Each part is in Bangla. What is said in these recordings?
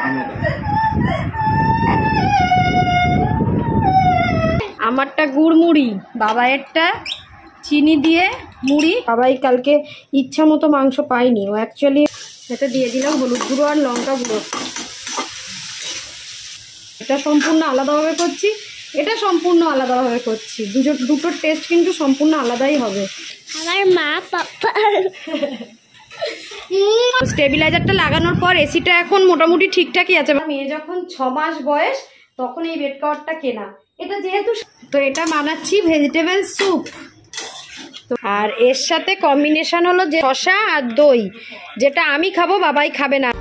আমারটা গুড় মুড়ি, বাবাইয়েরটা চিনি দিয়ে মুড়ি। বাবাই কালকে ইচ্ছা মতো মাংস পাইনি, ও অ্যাকচুয়ালি এটা দিয়ে দিলাম হলুদ গুঁড়ো আর লঙ্কা গুঁড়ো। এটা সম্পূর্ণ আলাদাভাবে করছি, এটা সম্পূর্ণ আলাদাভাবে করছি, দুটোর টেস্ট কিন্তু সম্পূর্ণ আলাদাই হবে। আমার মা পাপা স্টেবিলাইজারটা লাগানোর পর এসিটা এখন মোটামুটি ঠিকঠাকই আছে। মেয়ে যখন 6 মাস বয়স তখন এই বেড কভারটা কেনা। এটা যেহেতু তো এটা বানাচ্ছি ভেজিটেবল স্যুপ, আর এর সাথে কম্বিনেশন হলো যে শসা আর দই, যেটা আমি খাবো বাবাই খাবে না।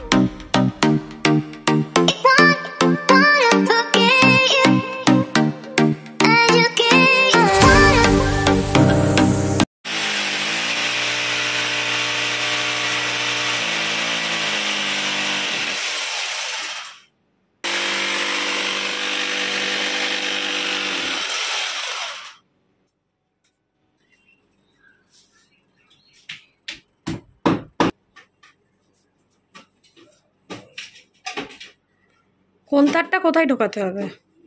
কোন তারটা কোথায় ঢোকাতে হবে?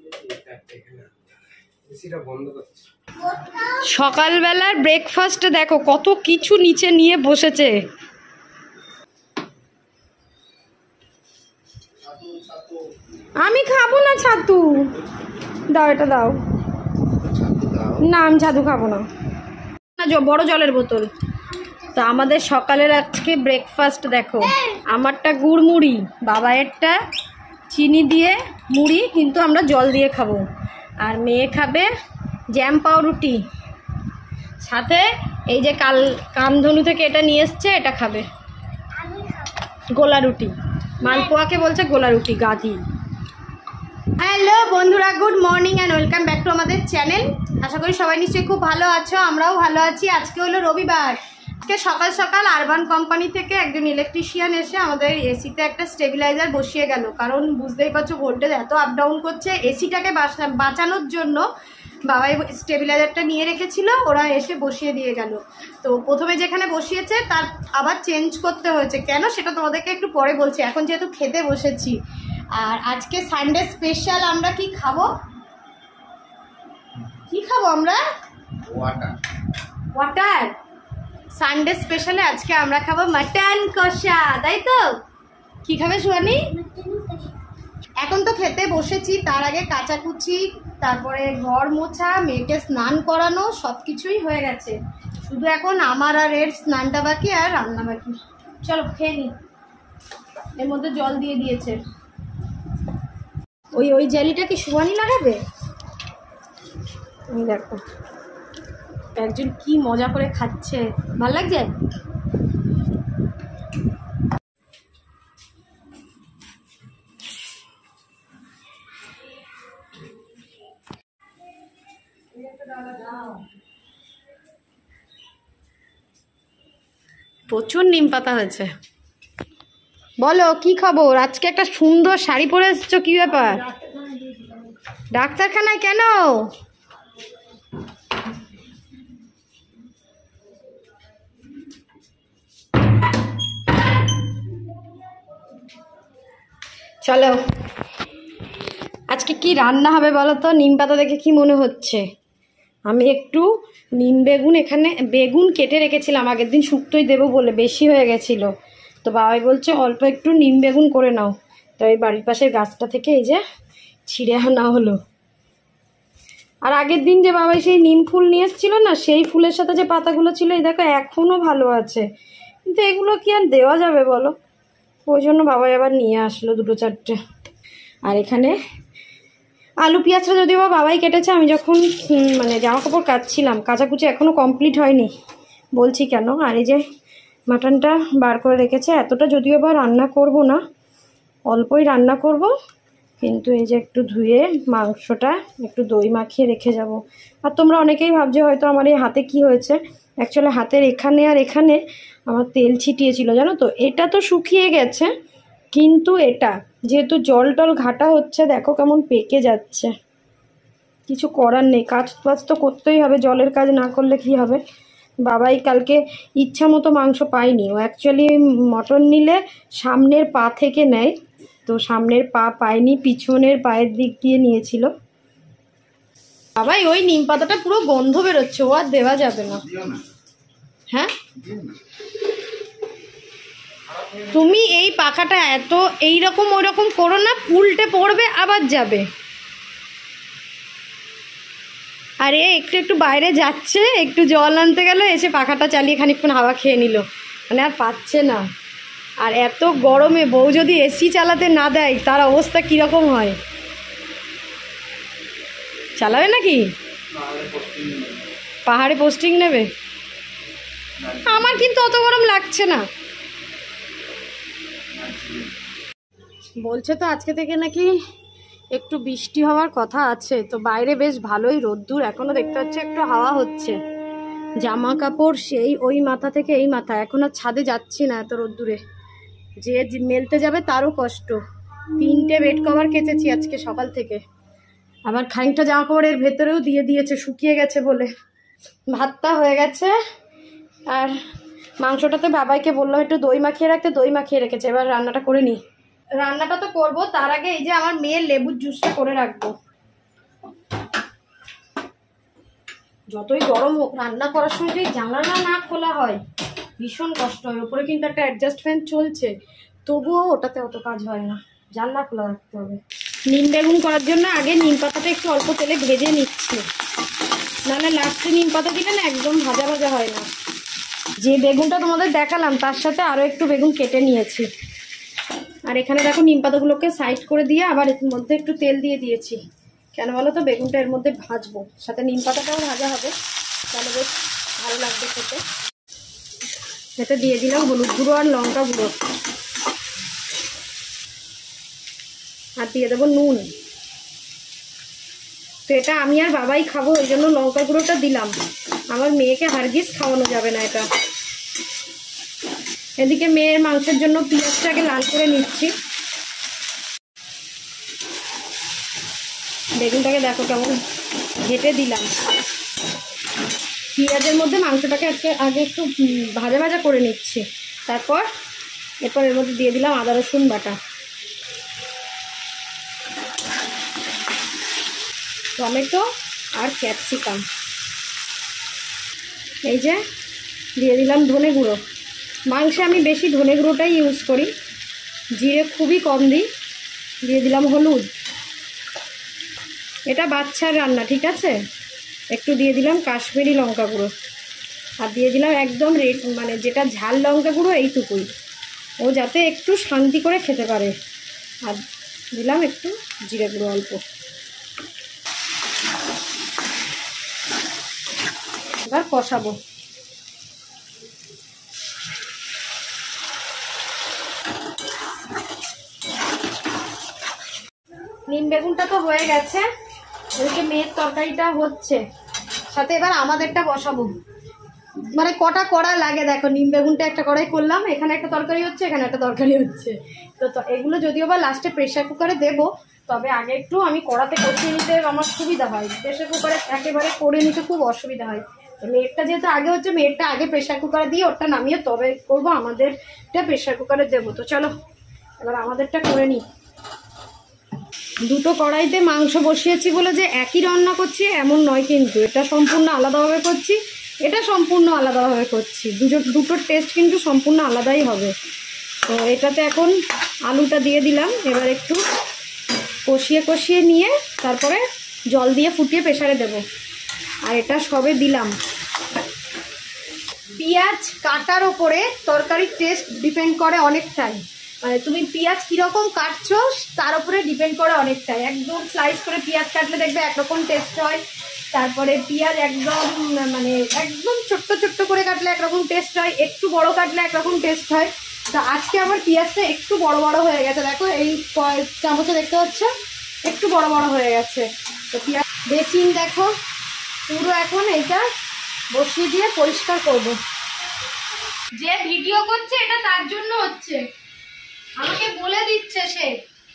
সকালবেলার ব্রেকফাস্টে দেখো কত কিছু নিচে নিয়ে বসেছে। আমি খাবো না ছাতু, দাও এটা দাও। না আমি ছাতু খাবো না, বড় জলের বোতল। তো আমাদের সকালের আজকে ব্রেকফাস্ট দেখো, আমারটা গুড় মুড়ি, বাবাইয়েরটা চিনি দিয়ে মুড়ি কিন্তু আমরা জল দিয়ে খাবো, আর মেয়ে খাবে জ্যাম পাউরুটি, সাথে এই যে কামধনু থেকে এটা নিয়ে এসছে, এটা খাবে গোলা রুটি। মালপোয়াকে বলছে গোলা রুটি, গাজি। হ্যালো বন্ধুরা, good morning and welcome back to আমাদের চ্যানেল। আশা করি সবাই নিশ্চয়ই খুব ভালো আছো, আমরাও ভালো আছি। আজকে হলো রবিবার। আজকে সকাল সকাল আরবান কোম্পানি থেকে একজন ইলেকট্রিশিয়ান এসে আমাদের এসিতে একটা স্টেবিলাইজার বসিয়ে গেল, কারণ বুঝতেই পারছো ভোল্টেজ এত আপ ডাউন করছে। এসিটাকে বাঁচানোর জন্য বাবাই স্টেবিলাইজারটা নিয়ে রেখেছিল, ওরা এসে বসিয়ে দিয়ে গেল। তো প্রথমে যেখানে বসিয়েছে তার আবার চেঞ্জ করতে হয়েছে, কেন সেটা তোমাদেরকে একটু পরে বলছি। এখন যেহেতু খেতে বসেছি, আর আজকে সানডে স্পেশাল আমরা কি খাবো আমরা? ওয়াটার। সানডে স্পেশালে আজকে আমরা খাবো মাটন কষা, তাই তো? কি খাবে সুয়ানি? এখন তো খেতে বসেছি, তার আগে কাচাকুচি, তারপরে ঘর মোছা, মেয়েকে স্নান করানো, সব কিছুই হয়ে গেছে। শুধু এখন আমার আর এর স্নানটা বাকি আর রান্না বাকি। চলো খেয়ে নি। এর মধ্যে জল দিয়ে দিয়েছে। ওই জেলিটা কি সুয়ানি লাগাবে? দেখো একজন কি মজা করে খাচ্ছে, ভাল লাগছে। প্রচুর নিম পাতা হয়েছে। বলো কি খবর? আজকে একটা সুন্দর শাড়ি পরে এসছো, কি ব্যাপার? ডাক্তারখানায় কেন? চলো আজকে কি রান্না হবে বলো তো? নিম পাতা দেখে কি মনে হচ্ছে? আমি একটু নিম বেগুন, এখানে বেগুন কেটে রেখেছিলাম আগের দিন শুক্তোই দেবো বলে, বেশি হয়ে গেছিলো। তো বাবাই বলছে অল্প একটু নিম বেগুন করে নাও। তো এই বাড়ির পাশের গাছটা থেকে এই যে ছিঁড়ে আনা হলো। আর আগের দিন যে বাবাই সেই নিম ফুল নিয়ে এসেছিলো না, সেই ফুলের সাথে যে পাতাগুলো ছিল, এই দেখো এখনও ভালো আছে, কিন্তু এগুলো কি আর দেওয়া যাবে বলো? ওই জন্য বাবাই আবার নিয়ে আসলো 2-4টে। আর এখানে আলু পেঁয়াজটা যদিও বা বাবাই কেটেছে, আমি যখন মানে জামা কাপড় কাচছিলাম, কাচাকুচি এখনও কমপ্লিট হয়নি, বলছি কেন। আর এই যে মাটনটা বার করে রেখেছে, এতটা যদিও বা রান্না করব না, অল্পই রান্না করব, কিন্তু এই যে একটু ধুয়ে মাংসটা একটু দই মাখিয়ে রেখে যাব। আর তোমরা অনেকেই ভাবছো হয়তো আমার এই হাতে কি হয়েছে, অ্যাকচুয়ালি হাতের এখানে আর এখানে আমার তেল ছিটিয়েছিল, জানো তো। এটা তো শুকিয়ে গেছে, কিন্তু এটা যেহেতু জল টল ঘাটা হচ্ছে, দেখো কেমন পেকে যাচ্ছে। কিছু করার নেই, কাজ বাজ তো করতেই হবে, জলের কাজ না করলে কি হবে। বাবাই কালকে ইচ্ছা মতো মাংস পাইনি, ও অ্যাকচুয়ালি মটন নিলে সামনের পা থেকে নেয়, তো সামনের পা পায়নি, পিছনের পায়ের দিক দিয়ে নিয়েছিল। বাবাই ওই নিম পাতাটা পুরো গন্ধ বেরোচ্ছে, ও আর দেওয়া যাবে না। হ্যাঁ তুমি এই পাখাটা এত এইরকম ওই রকম করো না, উল্টে পড়বে আবার যাবে। আরে একটু একটু বাইরে যাচ্ছে, একটু জল আনতে গেল, এসে পাখাটা চালিয়ে খানিকক্ষণ হাওয়া খেয়ে নিল, মানে আর পাচ্ছে না। আর এত গরমে বউ যদি এসি চালাতে না দেয় তার অবস্থা কীরকম হয়। চালাবে নাকি? পাহাড়ে পোস্টিং নেবে? আমার কিন্তু অত গরম লাগছে না। বলছে তো আজকে থেকে নাকি একটু বৃষ্টি হওয়ার কথা আছে, তো বাইরে বেশ ভালোই রোদ্দুর, এখনো দেখতে পাচ্ছি একটু হাওয়া হচ্ছে। জামা কাপড় সেই ওই মাথা থেকে এই মাথা, এখন আর ছাদে যাচ্ছি না এত রোদ্দুরে, যে মেলতে যাবে তারও কষ্ট। 3টে বেড কভার কেচেছি আজকে সকাল থেকে, আবার খানিকটা জামা কাপড় এর ভেতরেও দিয়ে দিয়েছে, শুকিয়ে গেছে বলে। ভাতটা হয়ে গেছে, আর মাংসটাতে বাবাইকে বললো একটু দই মাখিয়ে রাখতে, দই মাখিয়ে রেখেছে। এবার রান্নাটা করে নিই। রান্নাটা তো করবো, তার আগে এই যে আমার মেয়ের লেবুর জুসটা করে রাখবো। যতই গরম হোক, রান্না করার সময় যদি জানালা না খোলা হয় ভীষণ কষ্ট হয়। ওপরে কিন্তু একটা অ্যাডজাস্ট ফ্যান চলছে, তবুও ওটাতে অত কাজ হয় না, জানলা খোলা রাখতে হবে। নিম বেগুন করার জন্য আগে নিম পাতাটা একটু অল্প তেলে ভেজে নিচ্ছি, নাহলে লাস্টে নিম পাতা দিলে না একদম ভাজা ভাজা হয় না। যে বেগুনটা তোমাদের দেখালাম তার সাথে আরও একটু বেগুন কেটে নিয়েছি। আর এখানে দেখো নিম পাতাগুলোকে সাইড করে দিয়ে আবার এর মধ্যে একটু তেল দিয়ে দিয়েছি। কেন বলো তো? বেগুনটা এর মধ্যে ভাজবো, সাথে নিম পাতাটাও ভাজা হবে, তাহলে বেশ ভালো লাগবে খেতে। এতে দিয়ে দিলাম হলুদ গুঁড়ো আর লঙ্কা গুঁড়ো, আর দিয়ে দেবো নুন। তো এটা আমি আর বাবাই খাবো, ওই জন্য লঙ্কা গুঁড়োটা দিলাম। আমার মেয়েকে হারগিজ খাওয়ানো যাবে না এটা। এদিকে মেয়ের মাংসের জন্য পেঁয়াজটাকে লাল করে নিচ্ছি। বেগুনটাকে দেখো কেমন ঘেটে দিলাম। পেঁয়াজের মধ্যে মাংসটাকে আগে একটু ভাজা ভাজা করে নিচ্ছি, এরপর এর মধ্যে দিয়ে দিলাম আদা রসুন বাটা, টমেটো আর ক্যাপসিকাম। এই যে দিয়ে দিলাম ধনে গুঁড়ো। মাংসে আমি বেশি ধনে গুঁড়োটাই ইউজ করি, জিরে খুবই কম দিই। দিয়ে দিলাম হলুদ, এটা বাচ্চার রান্না ঠিক আছে। একটু দিয়ে দিলাম কাশ্মীরি লঙ্কা গুঁড়ো, আর দিয়ে দিলাম একদম রেড মানে যেটা ঝাল লঙ্কা গুঁড়ো এইটুকুই, ও যাতে একটু শান্তি করে খেতে পারে। আর দিলাম একটু জিরে গুঁড়ো অল্প। এবার কষাবো। নিম বেগুনটা তো হয়ে গেছে, ওইদিকে মেয়ের তরকারিটা হচ্ছে, সাথে এবার আমাদেরটা বসাবো। মানে কটা কড়া লাগে দেখো, নিম বেগুনটা একটা কড়াই করলাম, এখানে একটা তরকারি হচ্ছে, এখানে একটা তরকারি হচ্ছে। তো এগুলো যদিও বা লাস্টে প্রেশার কুকারে দেবো, তবে আগে একটু আমি কড়াতে কষিয়ে নিতে আমার সুবিধা হয়, প্রেশার কুকারে একেবারে করে নিতে খুব অসুবিধা হয়। তো মেয়েরটা যেহেতু আগে হচ্ছে, মেয়েরটা আগে প্রেশার কুকারে দিয়ে ওটা নামিয়ে তবে করবো, আমাদেরটা প্রেশার কুকারে দেবো। তো চলো এবার আমাদেরটা করে নিই। দুটো কড়াইতে মাংস বসিয়েছি বলে যে একই রান্না করছি এমন নয়, কিন্তু এটা সম্পূর্ণ আলাদাভাবে করছি, এটা সম্পূর্ণ আলাদাভাবে করছি। দুটোর টেস্ট কিন্তু সম্পূর্ণ আলাদাই হবে। তো এটাতে এখন আলুটা দিয়ে দিলাম, এবার একটু কষিয়ে নিয়ে তারপরে জল দিয়ে ফুটিয়ে প্রেসারে দেব। আর এটা সবে দিলাম। পেঁয়াজ কাটার ওপরে তরকারির টেস্ট ডিপেন্ড করে অনেকটাই, মানে তুমি পেঁয়াজ কীরকম কাটছো তার উপরে ডিপেন্ড করে অনেকটাই। একদম স্লাইস করে পেঁয়াজ কাটলে দেখবে একরকম টেস্ট হয়, তারপরে পেঁয়াজ একদম মানে একদম ছোট্ট ছোট্ট করে কাটলে একরকম টেস্ট হয়, একটু বড় কাটলে একরকম টেস্ট হয়। তো আজকে আমার পেঁয়াজটা একটু বড় বড় হয়ে গেছে, দেখো এই চামচে দেখতে হচ্ছে একটু বড় বড় হয়ে গেছে। তো পেঁয়াজ বেসিন দেখো পুরো এখন এইটা বসিয়ে দিয়ে পরিষ্কার করব। যে ভিডিও করছে এটা তার জন্য হচ্ছে, আমাকে বলে দিচ্ছে সে।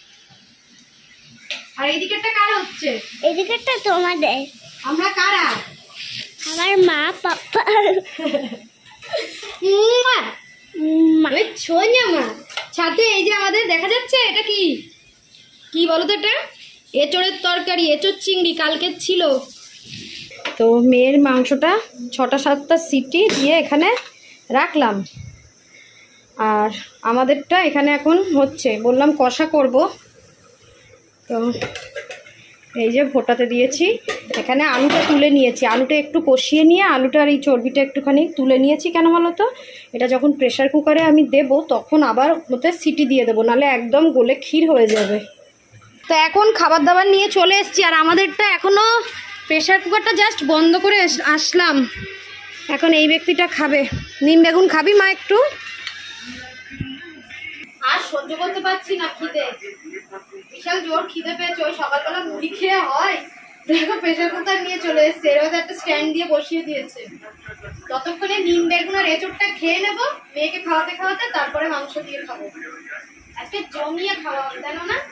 আর এই দিকেরটা কার হচ্ছে? এই দিকেরটা তোমাদের। আমরা কারা? আমার মা পাপা। মানে ছোঁয়া মা ছাদে এই যে আমাদের দেখা যাচ্ছে, এটা কি কি বলো তো, এটা এঁচড়ের তরকারি, এঁচড় চিংড়ি কালকের ছিল। তো মেয়ের মাংসটা 6-7টা সিটি দিয়ে এখানে রাখলাম, আর আমাদেরটা এখানে এখন হচ্ছে, বললাম কষা করব। তো এই যে ফোটাতে দিয়েছি, এখানে আলুটা তুলে নিয়েছি, আলুটা একটু কষিয়ে নিয়ে আলুটার এই চর্বিটা একটুখানি তুলে নিয়েছি। কেন বলো তো, এটা যখন প্রেশার কুকারে আমি দেব তখন আবার ওতে সিটি দিয়ে দেবো, নাহলে একদম গলে ক্ষীর হয়ে যাবে। তো এখন খাবার দাবার নিয়ে চলে এসেছি, আর আমাদেরটা এখনও প্রেশার কুকারটা জাস্ট বন্ধ করে আসলাম। এখন এই ব্যক্তিটা খাবে। নিম বেগুন খাবি মা একটু? আর সহ্য করতে পারছি না খিদে, বিশাল জোর খিদে পেয়েছে। ওই সকালবেলা মুড়ি খেয়ে হয়, দেখো প্রেশার কুকার নিয়ে চলে এসছে, এর মধ্যে একটা স্ট্যান্ড দিয়ে বসিয়ে দিয়েছে। ততক্ষণে নিম বেগুন আর এঁচড়টা খেয়ে নেবো, মেয়েকে খাওয়াতে খাওয়াতে তারপরে মাংস দিয়ে খাবো। আজকে জমিয়ে খাওয়া হবে, জানো না?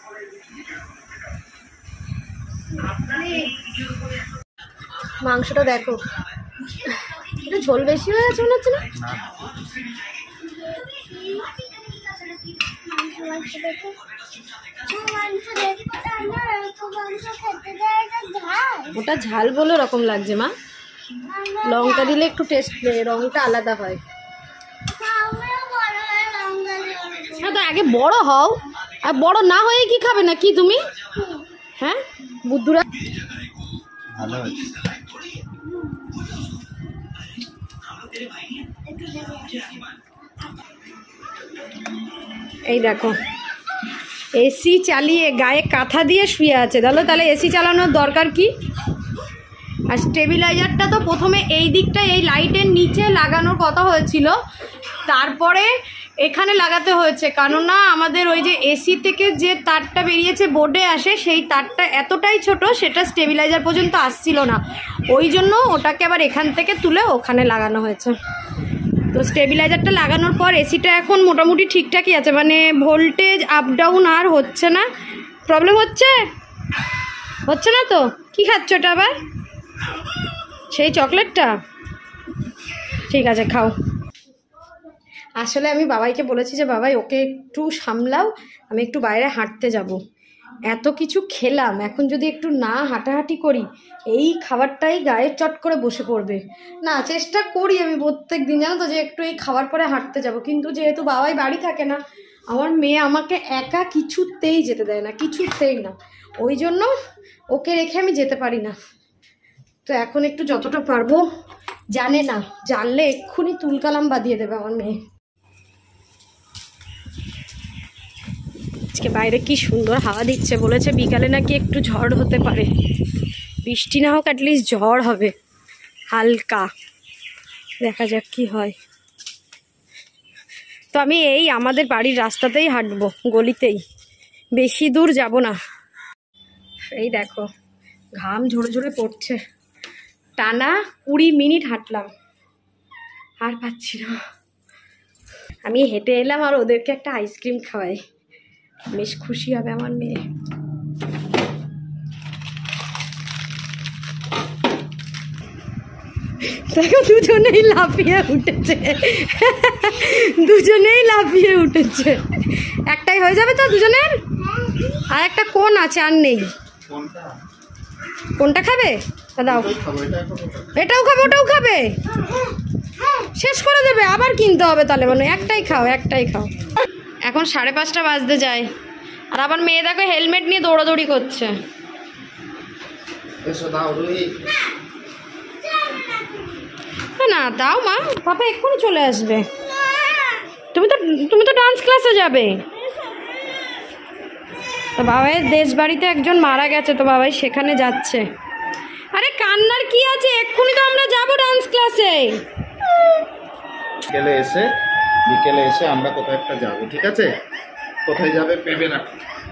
মাংসটা দেখো, একটু ঝোল বেশি হয়ে গেছে মনে হচ্ছে না? ওটা ঝাল বলে রকম লাগছে মা, লঙ্কা দিলে একটু টেস্ট, রংটা আলাদা হয়। হ্যাঁ, তো আগে বড় হও, আর বড় না হয়ে কি খাবে না কি তুমি? হ্যাঁ বুদ্ধুরা। এই দেখো এসি চালিয়ে গায়ে কাঁথা দিয়ে শুয়ে আছে, তাহলে এসি চালানোর দরকার কি? আর স্টেবিলাইজারটা তো প্রথমে এই দিকটা এই লাইটের নিচে লাগানোর কথা হয়েছিল, তারপরে এখানে লাগাতে হয়েছে, কেননা আমাদের ওই যে এসি থেকে যে তারটা বেরিয়েছে বোর্ডে আসে, সেই তারটা এতটাই ছোট, সেটা স্টেবিলাইজার পর্যন্ত আসছিল না, ওই জন্য ওটাকে আবার এখান থেকে তুলে ওখানে লাগানো হয়েছে। তো স্টেবিলাইজারটা লাগানোর পর এসিটা এখন মোটামুটি ঠিকঠাকই আছে, মানে ভোল্টেজ আপ ডাউন আর হচ্ছে না। প্রবলেম হচ্ছে না তো? কি খাচ্ছ এটা আবার? সেই চকলেটটা? ঠিক আছে খাও। আসলে আমি বাবাইকে বলেছি যে বাবাই ওকে একটু সামলাও, আমি একটু বাইরে হাঁটতে যাব। এত কিছু খেলাম, এখন যদি একটু না হাঁটাহাঁটি করি, এই খাবারটাই গায়ে চট করে বসে পড়বে। না, চেষ্টা করি আমি প্রত্যেক দিন, জানো তো, যে একটু এই খাবার পরে হাঁটতে যাব, কিন্তু যেহেতু বাবাই বাড়ি থাকে না, আমার মেয়ে আমাকে একা কিছুতেই যেতে দেয় না, কিছুতেই না, ওই জন্য ওকে রেখে আমি যেতে পারি না। তো এখন একটু যতটা পারবো, জানে না, জানলে এক্ষুনি তুলকালাম বাঁধিয়ে দেবে আমার মেয়ে। আজকে বাইরে কি সুন্দর হাওয়া দিচ্ছে, বলেছে বিকালে নাকি একটু ঝড় হতে পারে, বৃষ্টি না হোক অ্যাটলিস্ট ঝড় হবে হালকা, দেখা যাক কি হয়। তো আমি এই আমাদের বাড়ির রাস্তাতেই হাঁটবো, গলিতেই, বেশি দূর যাব না। এই দেখো ঘাম ঝরে ঝরে পড়ছে, টানা 20 মিনিট হাঁটলাম, আর পাচ্ছি না। আমি হেঁটে এলাম আর ওদেরকে একটা আইসক্রিম খাওয়াই, বেশ খুশি হবে আমার মেয়ে। দেখো দুজনেই লাফিয়ে উঠেছে, দুজনেই লাফিয়ে উঠেছে। একটাই হয়ে যাবে তো দুজনের? আর একটা কোন আছে, আর নেই। কোনটা খাবে? দাও, এটাও খাবে ওটাও খাবে, শেষ করে দেবে, আবার কিনতে হবে তাহলে। মানে একটাই খাও, একটাই খাও। এখন 5:30 বাজতে যায়, আর আবার মেয়ে দেখো হেলমেট নিয়ে দৌড়াদৌড়ি করছে। না দাও মা, পাপা এক্ষুনি চলে আসবে। তুমি তো ডান্স ক্লাসে যাবে। তো বাবাইয়ের দেশ বাড়িতে একজন মারা গেছে, তো বাবাই সেখানে যাচ্ছে। আরে কান্নার কি আছে, এক্ষুনি তো আমরা যাবো ডান্স ক্লাসে। বিকেলে এসে আমরা কোথাও একটা যাবো, ঠিক আছে? কোথায় যাবে ভেবে রাখো।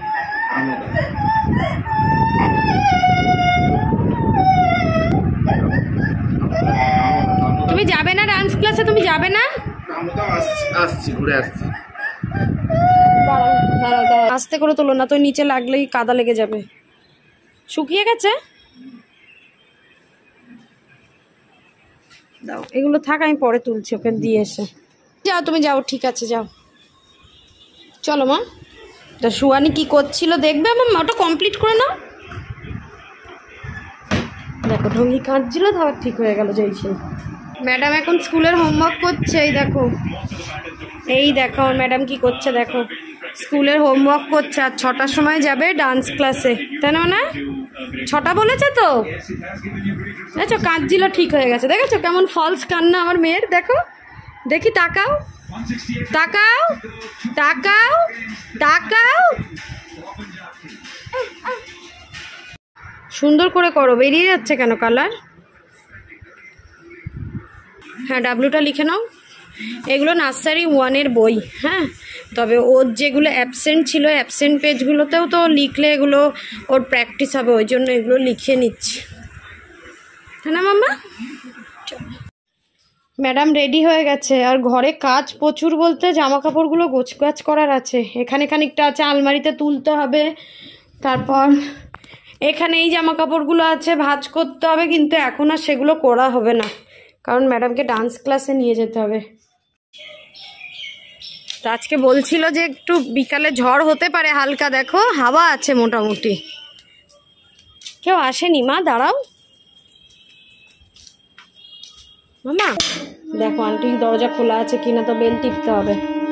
তুমি যাবে না ডান্স ক্লাসে? তুমি যাবে না? আসছি, ঘুরে আসছি। দাঁড়াও, আস্তে করে তোলো না তো, নিচে লাগলেই কাদা লেগে যাবে। শুকিয়ে গেছে? দাও, এগুলো থাক, আমি পরে তুলছি ওকে দিয়ে এসে। যাও তুমি যাও, ঠিক আছে যাও। চলো মা। তো সুয়ানি কি করছিল দেখবে আমার, ওটা কমপ্লিট করে নাও। দেখো ঢঙ্গি কাঁদছিল, তারপর ঠিক হয়ে গেল যেইছে। ম্যাডাম এখন স্কুলের হোমওয়ার্ক করছে, এই দেখো আমার ম্যাডাম কি করছে দেখো, স্কুলের হোমওয়ার্ক করছে। আর 6টার সময় যাবে ডান্স ক্লাসে, তাই না? 6টা বলেছে তো, দেখছো কাঁদছিল, ঠিক হয়ে গেছে। দেখেছো কেমন ফলস কান্না আমার মেয়ের, দেখো দেখি, তাকাও তাকাও তাকাও তাকাও, সুন্দর করে করো, বেরিয়ে যাচ্ছে কেন কালার? হ্যাঁ ডাব্লুটা লিখে নাও। এগুলো নার্সারি 1-এর বই, হ্যাঁ। তবে ওর যেগুলো অ্যাবসেন্ট ছিল, অ্যাবসেন্ট পেজগুলোতেও তো লিখলে এগুলো ওর প্র্যাকটিস হবে, ওই জন্য এগুলো লিখিয়ে নিচ্ছি, হ্যাঁ না মাম্মা? ম্যাডাম রেডি হয়ে গেছে। আর ঘরে কাজ প্রচুর বলতে জামা কাপড়গুলো গোছগাছ করার আছে। এখানে খানিকটা আছে, আলমারিতে তুলতে হবে। তারপর এখানে এই জামা কাপড়গুলো আছে, ভাঁজ করতে হবে। কিন্তু এখন আর সেগুলো করা হবে না, কারণ ম্যাডামকে ডান্স ক্লাসে নিয়ে যেতে হবে। তো আজকে বলছিল যে একটু বিকালে ঝড় হতে পারে হালকা, দেখো হাওয়া আছে মোটামুটি। কেউ আসেনি মা, দাঁড়াও মামা। দেখো আন্টি দরজা খোলা আছে কিনা, তো বেল টিপতে হবে।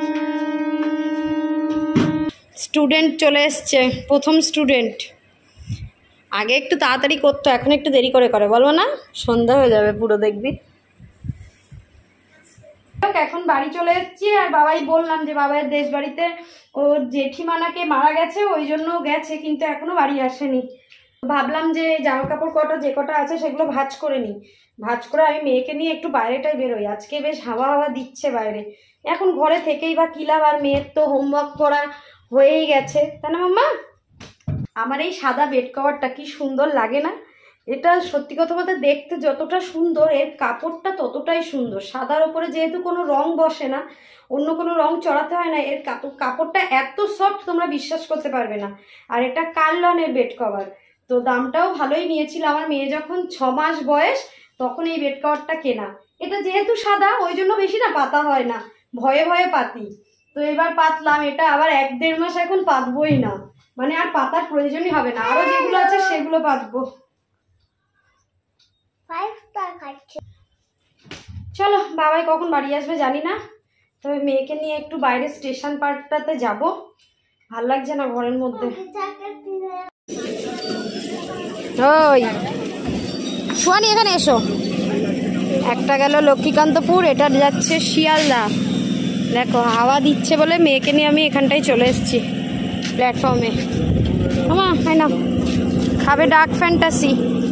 স্টুডেন্ট চলে এসছে, প্রথম স্টুডেন্ট। আগে একটু তাড়াতাড়ি করতো, এখন একটু দেরি করে করে, বলবো না? সন্ধ্যা হয়ে যাবে পুরো, দেখবি। এখন বাড়ি চলে এসেছি। আর বাবাই বললাম যে বাবার দেশ বাড়িতে ওর জেঠিমানাকে মারা গেছে, ওই জন্য গেছে, কিন্তু এখনো বাড়ি আসেনি। ভাবলাম যে জামা কাপড় কটা যে কটা আছে সেগুলো ভাঁজ করে নিই, ভাঁজ করে আমি মেয়েকে নিয়ে একটু বাইরেটাই বেরোই। আজকে বেশ হাওয়া হাওয়া দিচ্ছে বাইরে, এখন ঘরে থেকেই বা কি লাভ? আর মেয়ের তো হোমওয়ার্ক করা হয়েই গেছে, তাই না মাম্মা? আমার এই সাদা বেড কভারটা কি সুন্দর লাগে না? এটা সত্যি কথা বলতে দেখতে যতটা সুন্দর, এর কাপড়টা ততটাই সুন্দর। সাদার ওপরে যেহেতু কোনো রং বসে না, অন্য কোনো রং চড়াতে হয় না, এর কাপড়টা এত সফট তোমরা বিশ্বাস করতে পারবে না। আর এটা কার্লনের বেড কভার, তো দামটাও ভালোই নিয়েছিল। আমার মেয়ে যখন 6 মাস বয়স তখন এই বেড কভারটা কেনা। এটা যেহেতু সাদা ওই জন্য বেশি না পাতা হয় না, ভয়ে ভয়ে পাতি। তো এবার পাতলাম, এটা আবার 1-1.5 মাস এখন পাতবই না, মানে আর পাতার প্রয়োজনই হবে না। আরো যেগুলো আছে সেগুলো পাতবো। চলো, বাবাই কখন বাড়ি আসবে জানি না। তবে মেয়েকে নিয়ে একটু বাইরে স্টেশন পার্কটাতে যাব, ভাল লাগছে না ঘরের মধ্যে। ওই সোয়ানি এখানে এসো। একটা গেল লক্ষ্মীকান্তপুর, এটা যাচ্ছে শিয়ালদা। দেখো হাওয়া দিচ্ছে বলে মেয়েকে নিয়ে আমি এখানটাই চলে এসেছি প্ল্যাটফর্মে। মামা হয় না, খাবে ডার্ক ফ্যান্টাসি।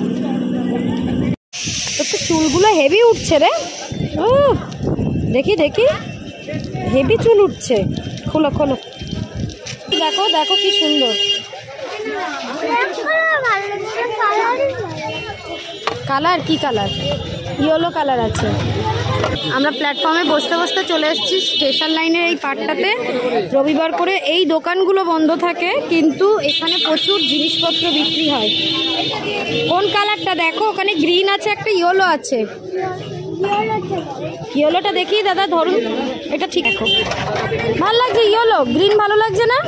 তোর তো চুলগুলো হেভি উঠছে রে। ও দেখি দেখি, হেভি চুল উঠছে। খোলো খোলো, দেখো দেখো কি সুন্দর কালার। কি কালার? ইয়েলো কালার আছে। আমরা প্ল্যাটফর্মে বসতে বসতে চলে এসেছি স্টেশন লাইনের এই পার্টটাতে। রবিবার করে এই দোকানগুলো বন্ধ থাকে, কিন্তু এখানে প্রচুর জিনিসপত্র বিক্রি হয়। কোন কালারটা দেখো, ওখানে গ্রিন আছে, একটা ইয়েলো আছে। ইয়েলোটা দেখি দাদা, ধরুন এটা ঠিক। দেখো ভালো লাগছে ইয়েলো, গ্রিন ভালো লাগছে না?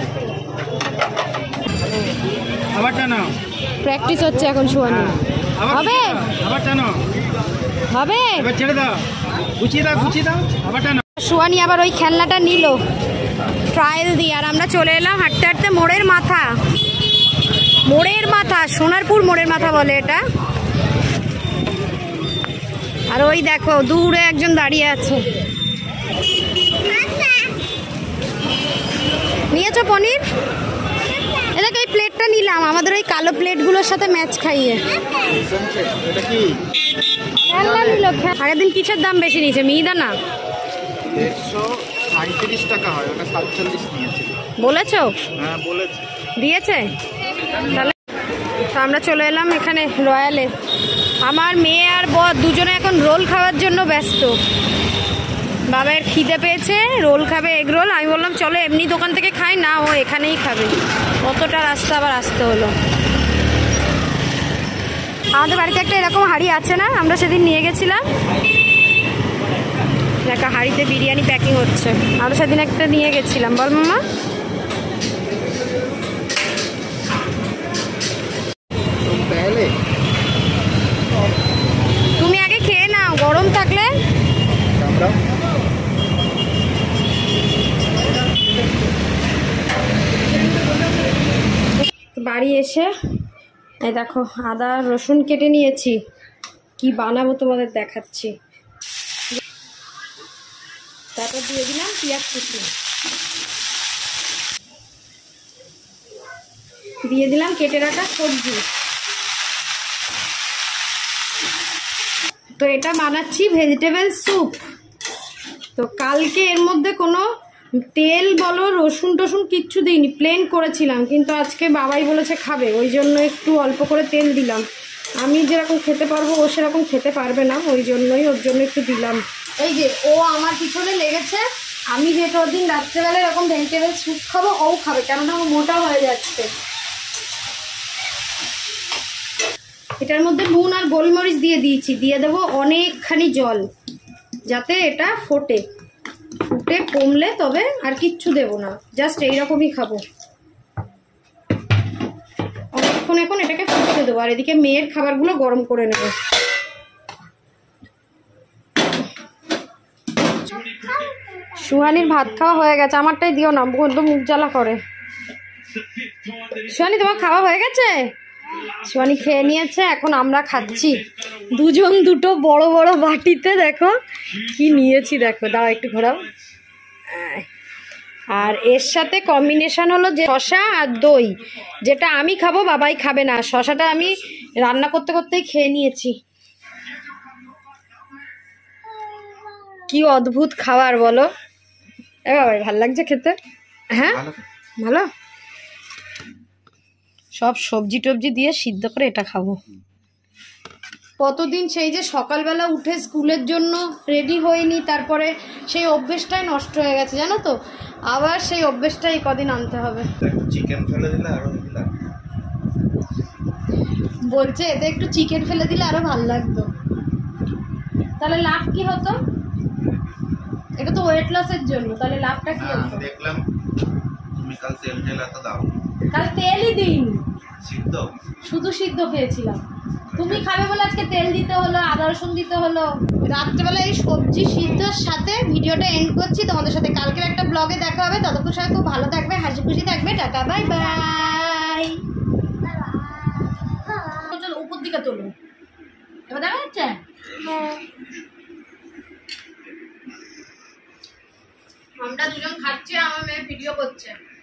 প্র্যাকটিস হচ্ছে এখন সোয়ানি। হবে হবে, সোয়ানি আবার ওই খেলনাটা নিল ট্রায়াল দিয়ে। আর আমরা চলে এলাম হাঁটতে হাঁটতে মোড়ের মাথা। মোড়ের মাথা, সোনারপুর মোড়ের মাথা বলে এটা। আর ওই দেখো দূরে একজন দাঁড়িয়ে আছে। নিয়েছো পনির? এটাকে এই প্লেটটা নিলাম, আমাদের ওই কালো প্লেটগুলোর সাথে ম্যাচ খাইয়ে। আগের দিন কিসের দাম বেশি নিয়েছে? মিহিদানা 135 টাকা হয়, ওটা 47 নিয়েছে। বলেছো? হ্যাঁ বলেছে, দিয়েছে। তাহলে তো আমরা চলে এলাম এখানে রয়্যালে। আমার মেয়ে আর বর দুজনে এখন রোল খাওয়ার জন্য ব্যস্ত। বাবার খিদে পেয়েছে, রোল খাবে, এগ রোল। আমি বললাম চলো এমনি দোকান থেকে খাই না, ও এখানেই খাবে। কতটা রাস্তা আবার আসতে হলো। আমাদের বাড়িতে একটা এরকম হাঁড়ি আছে না, আমরা সেদিন নিয়ে গেছিলাম। একটা হাঁড়িতে বিরিয়ানি প্যাকিং হচ্ছে, আমরা সেদিন একটা নিয়ে গেছিলাম। বল মামা। বাড়ি এসে এই দেখো আদা রসুন কেটে নিয়েছি, কি বানাবো তোমাদের দেখাচ্ছি। তারপর দিয়ে দিলাম পেঁয়াজ কুচি, দিয়ে দিলাম কেটে রাখা সবজি। তো এটা বানাচ্ছি ভেজিটেবল স্যুপ। তো কালকে এর মধ্যে কোনো তেল বলো রসুন টসুন কিচ্ছু দিইনি, প্লেন করেছিলাম, কিন্তু আজকে বাবাই বলেছে খাবে, ওই জন্য একটু অল্প করে তেল দিলাম। আমি যেরকম খেতে পারবো ও সেরকম খেতে পারবে না, ওই জন্যই ওর জন্য একটু দিলাম। এই যে ও আমার পিছনে লেগেছে, আমি যেহেতু ওর দিন রাত্রেবেলা এরকম ভেজিটেবল স্যুপ খাবো, ও খাবে, কেননা ও মোটা হয়ে যাচ্ছে। এটার মধ্যে নুন আর গোলমরিচ দিয়ে দিয়েছি, দিয়ে দেবো অনেকখানি জল যাতে এটা ফোটে, ফুটে কমলে তবে আর কিচ্ছু দেবো না, জাস্ট এইরকমই খাবো। অনেকক্ষণ এখন এটাকে ফুটতে দেবো, আর এদিকে মেয়ের খাবারগুলো গরম করে নেবো। সুহানির ভাত খাওয়া হয়ে গেছে, আমারটাই দিও না, বন্ধু মুখ জ্বালা করে। সুহানি তোমার খাওয়া হয়ে গেছে? সুহানি খেয়ে নিয়েছে, এখন আমরা খাচ্ছি দুজন দুটো বড় বড় বাটিতে। দেখো কি নিয়েছি, দেখো দাও একটু ঘোরাও। আর এর সাথে কম্বিনেশন হলো যে শশা আর দই, যেটা আমি খাবো বাবাই খাবে না। শশাটা আমি রান্না করতে করতেই খেয়ে নিয়েছি। কি অদ্ভুত খাবার বলো এ বাবাই, ভাল লাগছে খেতে? হ্যাঁ ভালো। সব সবজি টবজি দিয়ে সিদ্ধ করে এটা খাবো। কতদিন সেই যে সকালবেলা উঠে স্কুলের জন্য রেডি হয়নি, তারপরে সেই অভ্যেসটাই নষ্ট হয়ে গেছে জানো তো, আবার সেই অভ্যেসটাই কদিন আনতে হবে। চিকেন ফেলে দিলে আরো বলছে এতে একটু চিকেন ফেলে দিলে আরো ভালো লাগতো। তাহলে লাভ কি হতো? এটা তো ওয়েট লসের জন্য, তাহলে লাভটা কি হতো? দেখলাম তুমি কাল তেল এত দাও। কাল তেলই দিইনি, সিদ্ধ, শুধু সিদ্ধ খেয়েছিলাম। তুমি খাবে বলে আজকে তেল দিতে হলো, আদা রসুন দিতে হলো। রাত্রেবেলা এই সবজি সিদ্ধর সাথে ভিডিওটা এন্ড করছি। তোমাদের সাথে কালকের একটা ব্লগে দেখা হবে। ততক্ষণ সবাই খুব ভালো থাকবে, হাসি খুশি থাকবে। টাটা বাই বাই। চলো উপর দিকে তোলো, এবার দেখা যাচ্ছে? আমরা দুজন খাচ্ছি, আমার মেয়ে ভিডিও করছে।